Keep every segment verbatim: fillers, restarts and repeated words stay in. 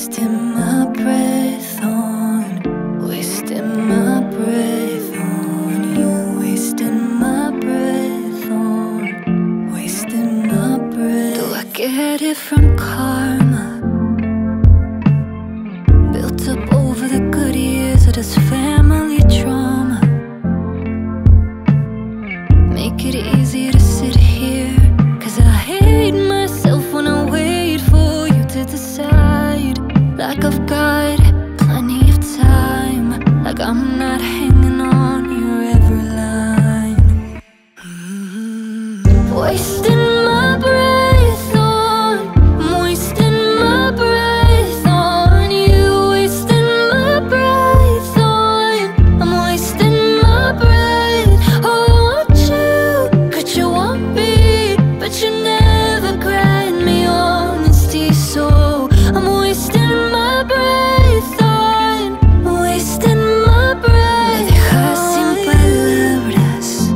wasting my breath on, wasting my breath on you, wasting my breath on, wasting my breath. Do I get it from karma? Built up over the good years of this family trauma. Make it easier to sit here, cause I hate myself when I wait for you to decide. Like I've got plenty of time, like I'm not hanging on your every line. mm-hmm. Wasting my breath on, I'm wasting my breath on you, wasting my breath on, I'm wasting my breath. Oh, I want you, could you want me, but you never grant me honesty, so I'm wasting my breath on, wasting my breath. Me dejas sin palabras,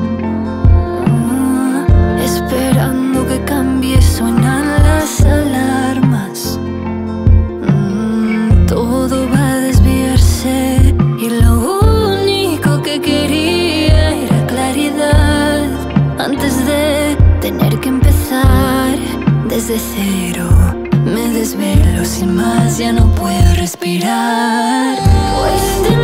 uh, esperando que cambie, suenan las alarmas. mm, Todo va a desviarse y lo único que quería era claridad, antes de tener que empezar desde cero. Me desvelo sin más, ya no puedo respirar. Wasting